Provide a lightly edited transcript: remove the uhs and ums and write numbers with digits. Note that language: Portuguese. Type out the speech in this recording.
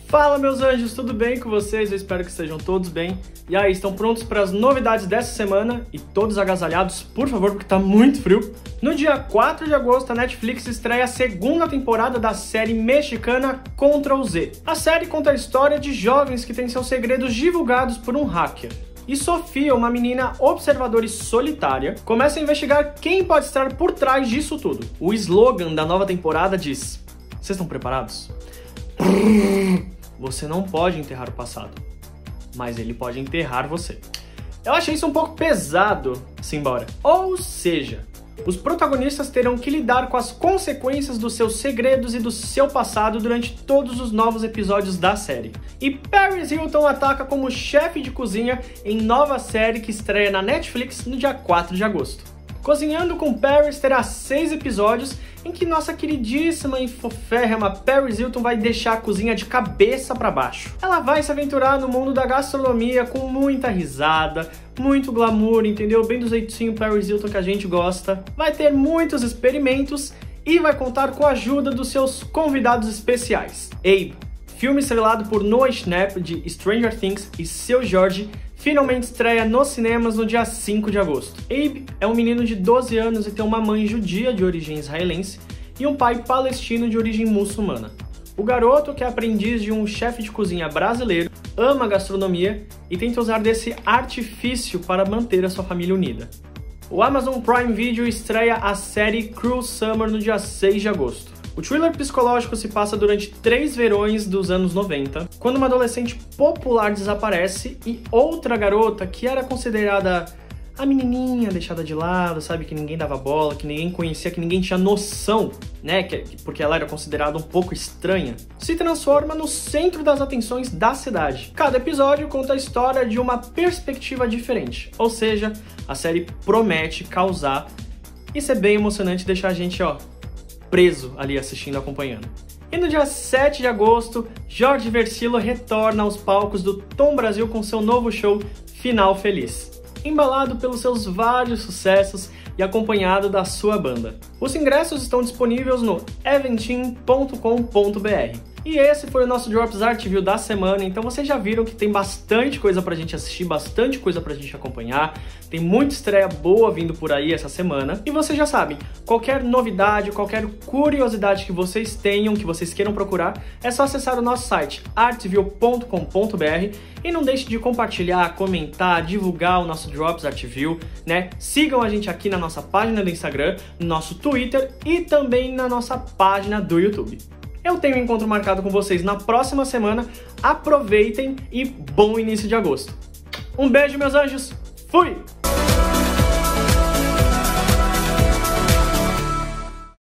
Fala meus anjos, tudo bem com vocês? Eu espero que estejam todos bem. E aí, estão prontos para as novidades dessa semana? E todos agasalhados, por favor, porque tá muito frio. No dia 4 de agosto, a Netflix estreia a segunda temporada da série mexicana Ctrl Z. A série conta a história de jovens que têm seus segredos divulgados por um hacker. E Sofia, uma menina observadora e solitária, começa a investigar quem pode estar por trás disso tudo. O slogan da nova temporada diz: vocês estão preparados? Você não pode enterrar o passado, mas ele pode enterrar você. Eu achei isso um pouco pesado, simbora. Ou seja, os protagonistas terão que lidar com as consequências dos seus segredos e do seu passado durante todos os novos episódios da série. E Paris Hilton ataca como chefe de cozinha em nova série que estreia na Netflix no dia 4 de agosto. Cozinhando com Paris terá 6 episódios em que nossa queridíssima e foférrima Paris Hilton vai deixar a cozinha de cabeça para baixo. Ela vai se aventurar no mundo da gastronomia com muita risada, muito glamour, entendeu? Bem do jeitinho Paris Hilton que a gente gosta. Vai ter muitos experimentos e vai contar com a ajuda dos seus convidados especiais. Abe, filme estrelado por Noah Schnapp de Stranger Things, e Seu Jorge, finalmente estreia nos cinemas no dia 5 de agosto. Abe é um menino de 12 anos e tem uma mãe judia de origem israelense e um pai palestino de origem muçulmana. O garoto, que é aprendiz de um chefe de cozinha brasileiro, ama gastronomia e tenta usar desse artifício para manter a sua família unida. O Amazon Prime Video estreia a série Cruel Summer no dia 6 de agosto. O thriller psicológico se passa durante 3 verões dos anos 90, quando uma adolescente popular desaparece e outra garota, que era considerada a menininha deixada de lado, sabe, que ninguém dava bola, que ninguém conhecia, que ninguém tinha noção, né, porque ela era considerada um pouco estranha, se transforma no centro das atenções da cidade. Cada episódio conta a história de uma perspectiva diferente, ou seja, a série promete causar e ser bem emocionante, deixar a gente, preso ali assistindo, acompanhando. E no dia 7 de agosto, Jorge Vercillo retorna aos palcos do Tom Brasil com seu novo show Final Feliz, embalado pelos seus vários sucessos e acompanhado da sua banda. Os ingressos estão disponíveis no eventim.com.br. E esse foi o nosso Drops Art View da semana, então vocês já viram que tem bastante coisa pra gente assistir, bastante coisa pra gente acompanhar, tem muita estreia boa vindo por aí essa semana, e vocês já sabem, qualquer novidade, qualquer curiosidade que vocês tenham, que vocês queiram procurar, é só acessar o nosso site artview.com.br e não deixe de compartilhar, comentar, divulgar o nosso Drops Art View, né? Sigam a gente aqui na nossa página do Instagram, no nosso Twitter e também na nossa página do YouTube. Eu tenho um encontro marcado com vocês na próxima semana. Aproveitem e bom início de agosto. Um beijo, meus anjos. Fui!